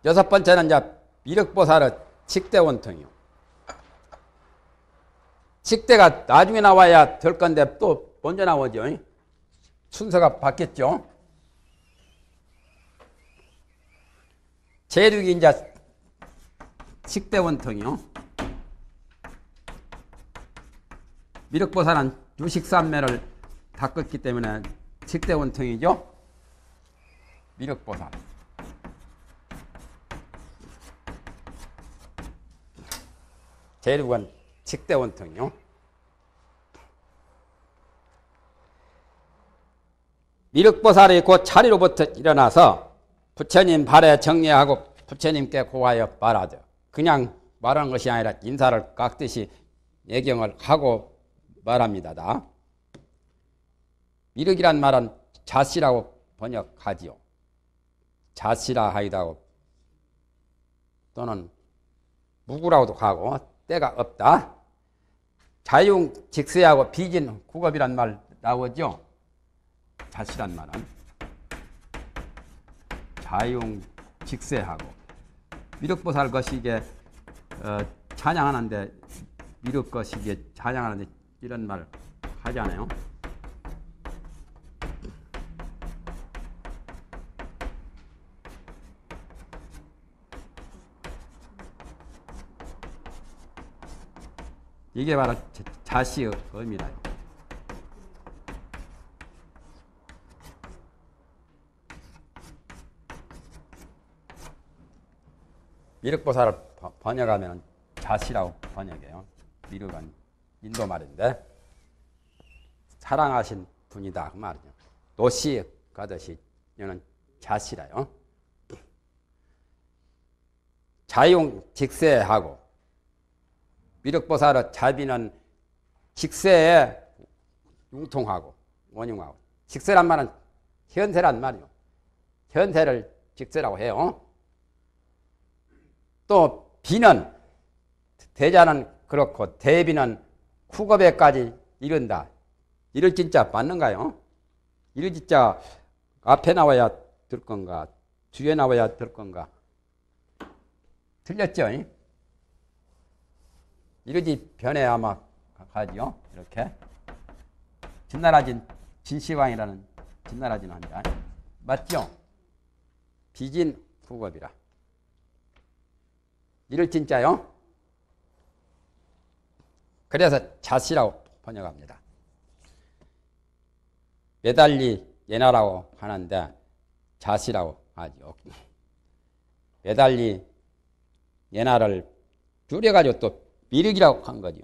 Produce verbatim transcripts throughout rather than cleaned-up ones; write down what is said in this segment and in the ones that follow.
여섯 번째는 이제 미륵보살의 직대원통이요. 직대가 나중에 나와야 될 건데 또 먼저 나오죠. 순서가 바뀌었죠. 제륙이 이제 직대원통이요. 미륵보살은 유식삼매를 닦았기 때문에 직대원통이죠. 미륵보살. 제륙은 직대원통이요. 미륵보살이 곧 자리로부터 일어나서 부처님 발에 정리하고 부처님께 고하여 말하죠. 그냥 말하는 것이 아니라 인사를 깎듯이 예경을 하고 말합니다. 다. 미륵이란 말은 자시라고 번역하지요. 자시라 하이다고 또는 무구라고도 하고 때가 없다. 자융 직세하고 비진 국업이란 말 나오죠. 자시란 말은 자융 직세하고 미륵보살 것이게 어, 찬양하는데 미륵 것이게 찬양하는데 이런 말 하잖아요. 이게 바로 자시의 의미다. 미륵보살을 번역하면 자시라고 번역해요. 미륵은 인도 말인데 사랑하신 분이다 그 말이죠. 노시 가듯이 이는 자시라요. 자용 직세하고 미륵보살의 자비는 직세에 융통하고 원융하고 직세란 말은 현세란 말이요. 현세를 직세라고 해요. 또 비는 대자는 그렇고 대비는 후겁에까지 이른다. 이럴 진짜 맞는가요? 이럴 진짜 앞에 나와야 될 건가 뒤에 나와야 될 건가? 틀렸죠? 이러지 변해 아마 가지요. 이렇게 진나라진 진시황이라는 진나라진 환자 맞죠? 비진 후겁이라. 이를 진짜요? 그래서 자시라고 번역합니다. 매달리 예나라고 하는데 자시라고 하죠. 매달리 예나를 줄여가지고 또 미륵이라고 한 거죠.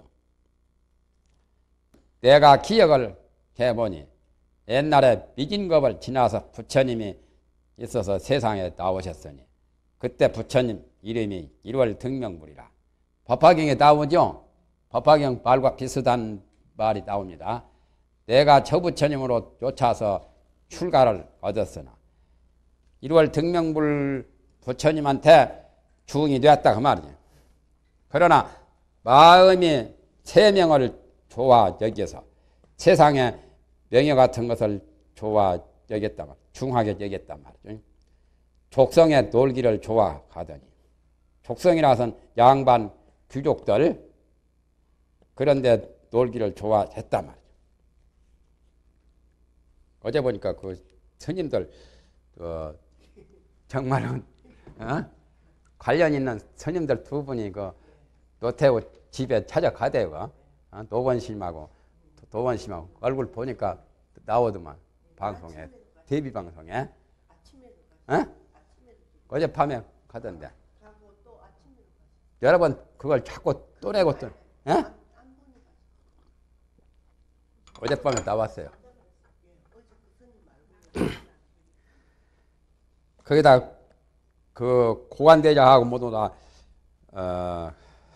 내가 기억을 해보니 옛날에 미진겁을 지나서 부처님이 있어서 세상에 나오셨으니 그때 부처님 이름이 일월 등명불이라. 법화경에 나오죠. 법화경 말과 비슷한 말이 나옵니다. 내가 저 부처님으로 쫓아서 출가를 얻었으나 일월 등명불 부처님한테 주응이 되었다 그 말이에요. 그러나 마음이 세명을 좋아 여겨서 세상에 명예 같은 것을 좋아 여겼단 말이에요. 중하게 여겼단 말이죠. 족성의 놀기를 좋아하더니 족성이라서는 양반 귀족들 그런데 놀기를 좋아했단 말이죠. 어제 보니까 그 스님들 어, 정말은 어? 관련 있는 스님들 두 분이 그 노태우 집에 찾아가대요. 어? 노원심하고 도원심하고 얼굴 보니까 나오더만 방송에 데뷔 방송에. 어? 어젯밤에 가던데. 여러분 그걸 자꾸 또 내고 또. 어? 어젯밤에 나왔어요. 거기다 그 고관대장하고 모두 다 어,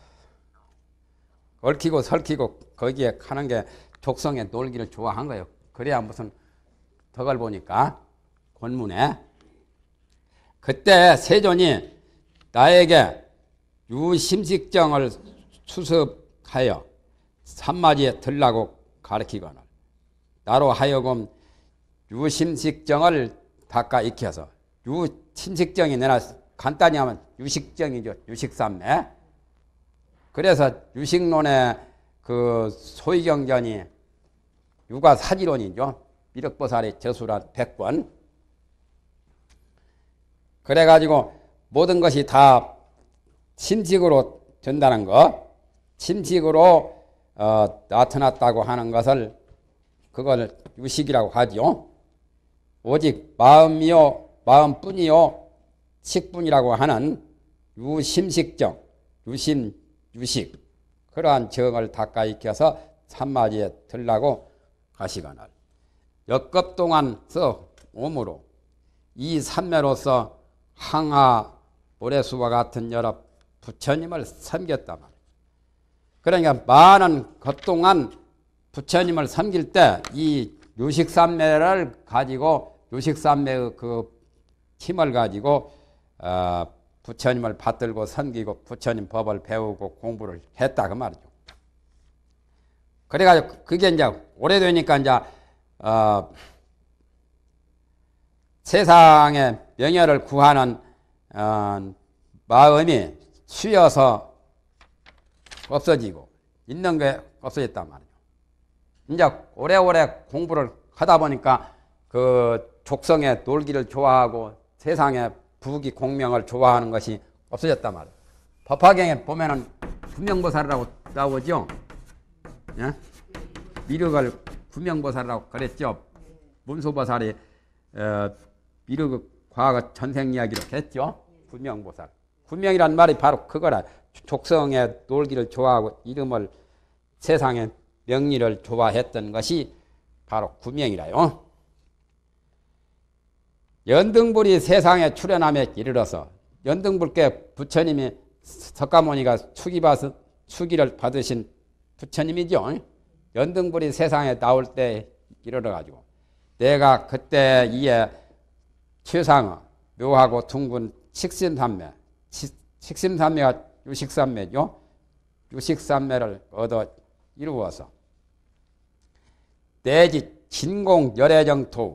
얽히고 설키고 거기에 가는 게 족성에 놀기를 좋아한 거예요. 그래야 무슨 덕을 보니까 권문에 그때 세존이 나에게 유심식정을 수습하여 산마지에 들라고 가르치거늘 나로 하여금 유심식정을 닦아 익혀서 유심식정이 내가 간단히 하면 유식정이죠. 유식삼매. 그래서 유식론의 그 소위경전이 육아사지론이죠. 미륵보살의 저수란 백 권. 그래가지고 모든 것이 다 침식으로 된다는 거, 침식으로 어, 나타났다고 하는 것을 그걸 유식이라고 하죠. 오직 마음이요, 마음뿐이요, 식뿐이라고 하는 유심식정, 유심, 유식. 그러한 정을 닦아 익혀서 참마지에 들라고 가시거늘. 역급 동안서 오므로 이 삼매로서 항하 모래수와 같은 여러 부처님을 섬겼단 말이에요. 그러니까 많은 것 동안 부처님을 섬길 때 이 유식삼매를 가지고 유식삼매의 그 힘을 가지고 어, 부처님을 받들고 섬기고 부처님 법을 배우고 공부를 했다 그 말이죠. 그래가지고 그게 이제 오래되니까 이제 어, 세상의 명예를 구하는 어, 마음이 쉬어서 없어지고 있는 게 없어졌단 말이죠. 이제 오래오래 공부를 하다 보니까 그 족성의 놀기를 좋아하고 세상의 부귀 공명을 좋아하는 것이 없어졌단 말이에요. 법화경에 보면은 구명보살이라고 나오죠. 예? 미륵을 구명보살이라고 그랬죠. 문수보살이 어, 미륵 과거 전생 이야기로 했죠. 구명보살. 구명이란 말이 바로 그거라. 족성의 놀기를 좋아하고 이름을 세상의 명리를 좋아했던 것이 바로 구명이라요. 연등불이 세상에 출현함에 이르러서 연등불께 부처님이 석가모니가 축이받은 축이를 받으신 부처님이죠. 연등불이 세상에 나올 때 이르러가지고 내가 그때 이에 최상어 묘하고 둥근 칙심삼매, 칙심삼매가 유식삼매죠. 유식삼매를 얻어 이루어서 내지 진공 열애정토,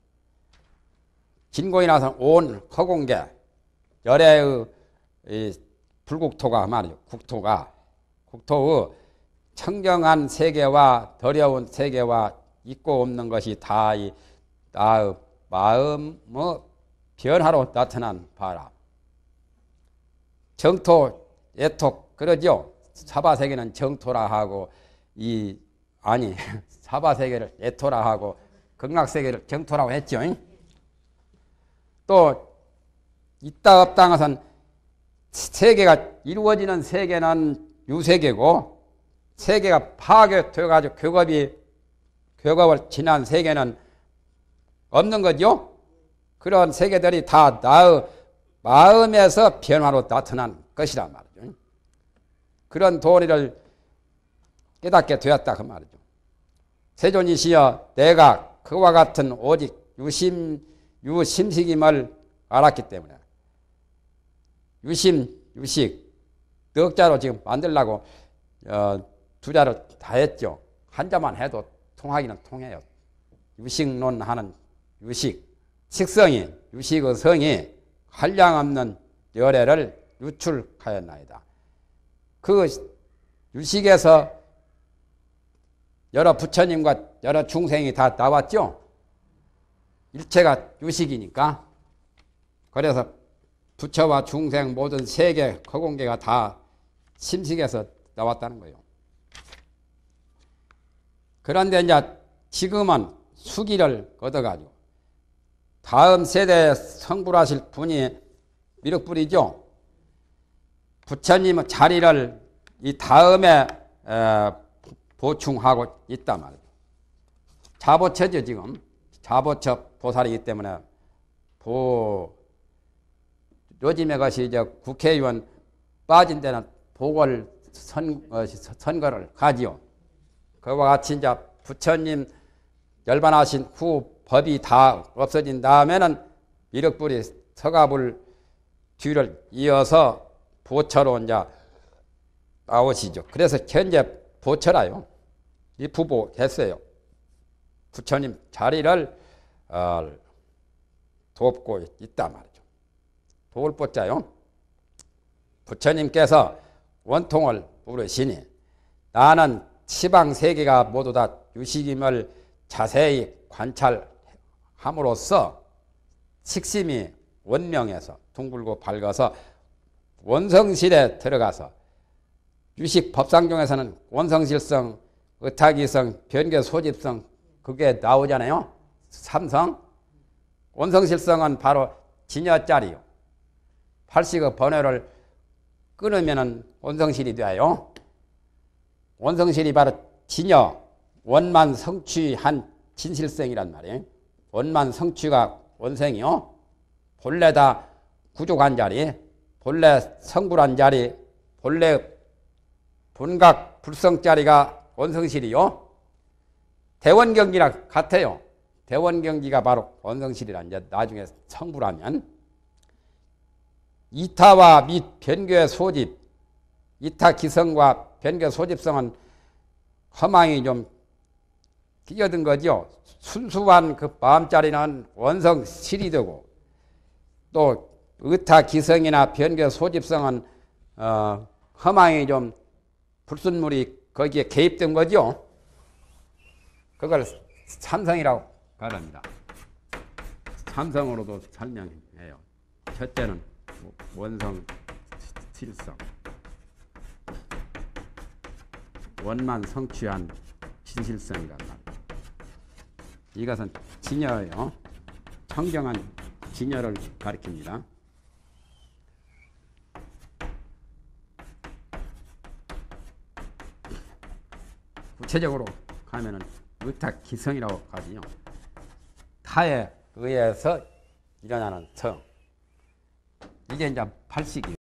진공이 나서 온 허공계 열애의 불국토가 말이죠. 국토가 국토의 청정한 세계와 더러운 세계와 있고 없는 것이 다 이 나의 마음의 변화로 나타난 바라. 정토, 애톡 그러죠. 사바세계는 정토라 하고 이 아니 사바세계를 애토라 하고 극락세계를 정토라고 했죠. 또 있다 없다 것은 세계가 이루어지는 세계는 유세계고 세계가 파괴되어가지고 교겁이 교겁을 지난 세계는 없는 거죠. 그런 세계들이 다 나의 마음에서 변화로 나타난 것이란 말이죠. 그런 도리를 깨닫게 되었다 그 말이죠. 세존이시여 내가 그와 같은 오직 유심 유심식임을 알았기 때문에 유심 유식 넉자로 지금 만들려고 어, 두 자를 다 했죠. 한 자만 해도 통하기는 통해요. 유식론 하는 유식 식성이 유식의 성이 한량없는 열애를 유출하였나이다. 그 유식에서 여러 부처님과 여러 중생이 다 나왔죠. 일체가 유식이니까. 그래서 부처와 중생 모든 세계 허공계가 다 심식에서 나왔다는 거예요. 그런데 이제 지금은 수기를 얻어가지고 다음 세대에 성불하실 분이 미륵불이죠. 부처님의 자리를 이 다음에 보충하고 있단 말이에요. 자보처죠 지금. 자보처 보살이기 때문에 보 요즘에 것이 이제 국회의원 빠진 데는 보궐 선, 어, 선거를 가지요. 그와 같이 이제 부처님 열반하신 후 법이 다 없어진 다음에는 미륵불이 서가불 뒤를 이어서 보처로 이제 나오시죠. 그래서 현재 보처라요. 이 부부 했어요. 부처님 자리를 어, 돕고 있단 말이죠. 도울보자요. 부처님께서 원통을 부르시니 나는 시방 세계가 모두 다 유식임을 자세히 관찰함으로써 식심이 원명해서 둥글고 밝아서 원성실에 들어가서 유식 법상중에서는 원성실성, 의타기성, 변개소집성 그게 나오잖아요. 삼성. 원성실성은 바로 진여짜리요. 팔식의 번호를 끊으면 원성실이 돼요. 원성실이 바로 진여, 원만 성취한 진실성이란 말이에요. 원만 성취가 원성이요. 본래 다 구족한 자리, 본래 성불한 자리, 본래 본각 불성자리가 원성실이요. 대원경기랑 같아요. 대원경기가 바로 원성실이란 이제 나중에 성불하면 이타와 및 변교의 소집, 이타 기성과 변교 소집성은 허망이 좀 끼어든 거죠. 순수한 그 마음자리는 원성실이 되고 또 의타 기성이나 변교 소집성은 어, 허망이 좀 불순물이 거기에 개입된 거죠. 그걸 삼성이라고 말합니다. 삼성으로도 설명해요. 첫째는 원성 실성, 원만 성취한 진실성이란 말이에요. 이것은 진여예요. 청정한 진여를 가리킵니다. 구체적으로 가면은 의탁기성이라고 하지요. 타에 의해서 일어나는 성. 이게 이제 팔식이에요.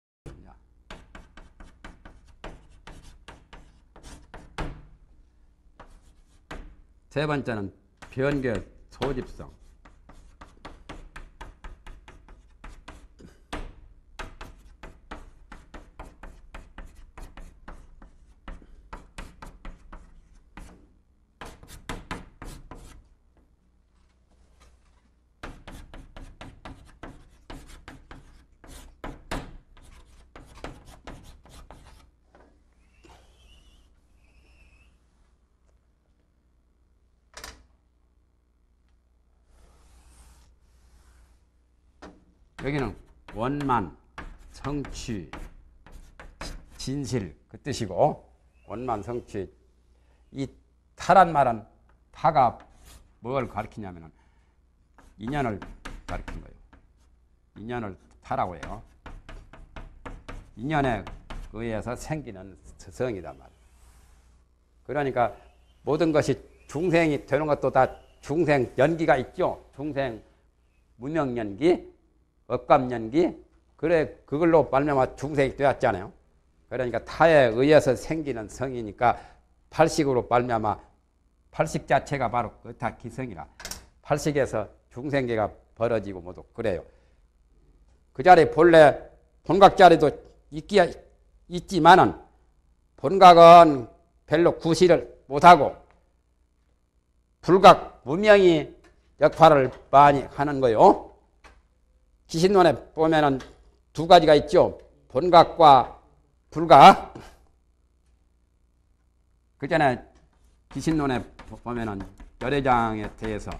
세 번째는 변개 소집성. 여기는 원만, 성취, 진실 그 뜻이고 원만, 성취. 이 타란 말은 타가 뭘 가리키냐면 인연을 가리킨 거예요. 인연을 타라고 해요. 인연에 의해서 생기는 성이단 말이에요. 그러니까 모든 것이 중생이 되는 것도 다 중생 연기가 있죠. 중생 무명연기, 억감연기, 그래 그걸로 말미암아 중생이 되었잖아요. 그러니까 타에 의해서 생기는 성이니까 팔식으로 말미암아 팔식 자체가 바로 의타 기성이라 팔식에서 중생계가 벌어지고 모두 그래요. 그 자리에 본래 본각 자리도 있기야 있지만은 본각은 별로 구실을 못하고 불각 무명이 역할을 많이 하는 거요. 기신론에 보면은 두 가지가 있죠. 본각과 불각. 그 전에 기신론에 보면은 열애장에 대해서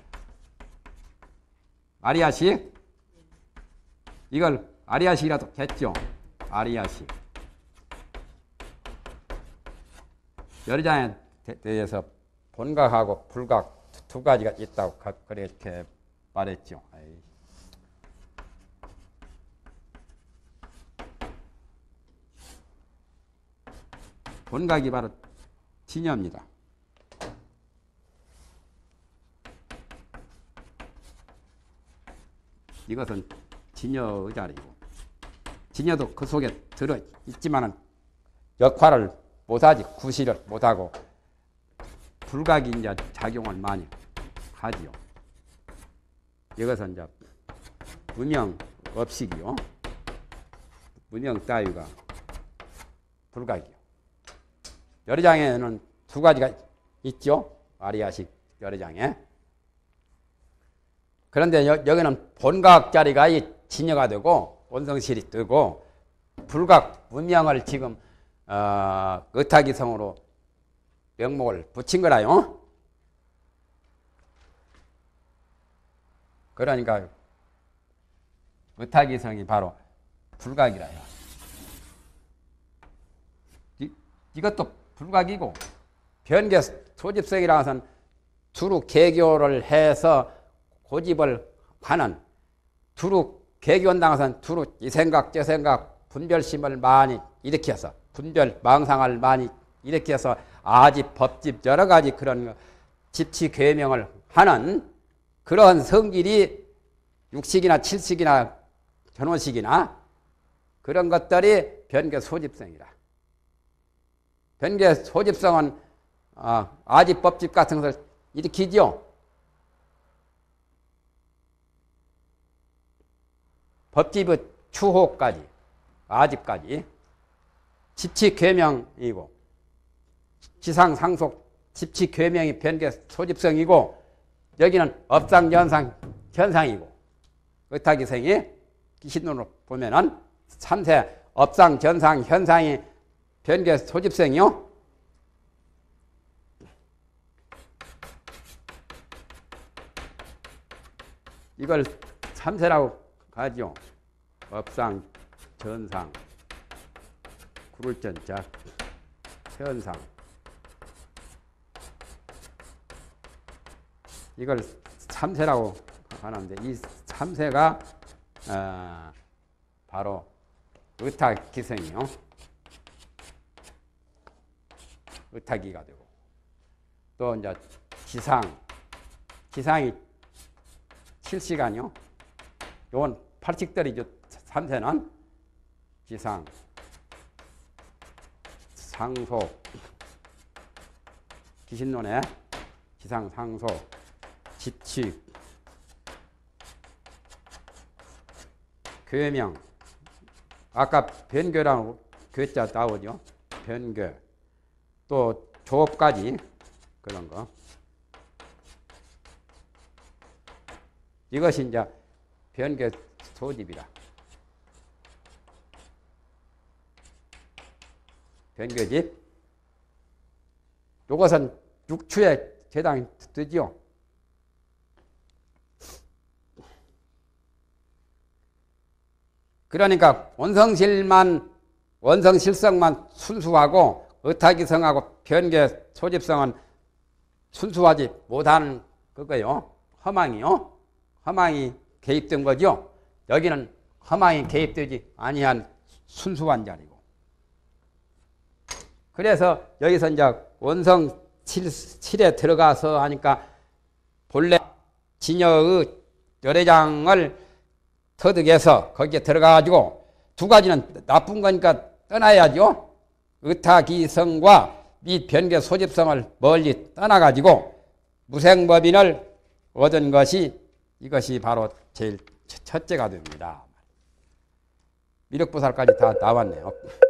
아리아식 이걸 아리아식이라도 했죠. 아리아식. 열애장에 대해서 본각하고 불각 두 가지가 있다고 그렇게 말했죠. 본각이 바로 진여입니다. 이것은 진여의 자리고 진여도 그 속에 들어 있지만은 역할을 못하지. 구실을 못하고 불각이 이제 작용을 많이 하지요. 이것은 이제 무명 업식이요. 무명 따위가 불각이요. 열애장에는 두 가지가 있죠. 아리아식 열애장에. 그런데 여, 여기는 본각 자리가 이 진여가 되고 원성실이 뜨고 불각 문명을 지금 어, 의타기성으로 명목을 붙인 거라요. 그러니까 의타기성이 바로 불각이라요. 이, 이것도 불각이고 변개 소집성이라는 것은 두루 개교를 해서 고집을 하는 두루 개교한다는 것은 두루 이 생각 저 생각 분별심을 많이 일으켜서 분별 망상을 많이 일으켜서 아집 법집 여러 가지 그런 집치 계명을 하는 그런 성질이 육식이나 칠식이나 전원식이나 그런 것들이 변개 소집성이라. 변개 소집성은 어, 아집 법집 같은 것을 일으키죠. 법집의 추호까지 아집까지 집치 계명이고 지상 상속 집치 계명이 변개 소집성이고 여기는 업상 연상 현상이고 의타기성이 기신론으로 보면은 삼세 업상 전상 현상이 변개 소집성이요. 이걸 삼세라고 하죠. 업상 전상 구를 전자 현상 이걸 삼세라고 하는데 이 삼세가 어, 바로 의타기성이요. 의타기가 되고 또 이제 지상 지상이 칠시간이요. 요건 팔칙들이죠. 삼세는 지상 상속 기신론의 지상 상속 집칙 괴명 아까 변교라고 괴자 나오죠. 변교 또 조업까지 그런 거 이것이 이제 변개 소집이라. 변개집 요것은 육추에 해당이 되지요. 그러니까 원성실만 원성실성만 순수하고 의타기성하고 변개 소집성은 순수하지 못하는 그거요. 허망이요. 허망이 개입된 거죠. 여기는 허망이 개입되지 아니한 순수한 자리고. 그래서 여기서 이제 원성 칠에 들어가서 하니까 본래 진여의 열애장을 터득해서 거기에 들어가가지고 두 가지는 나쁜 거니까 떠나야죠. 의타기성과 및 변개 소집성을 멀리 떠나가지고 무생법인을 얻은 것이 이것이 바로 제일 첫째가 됩니다. 미륵보살까지 다 나왔네요.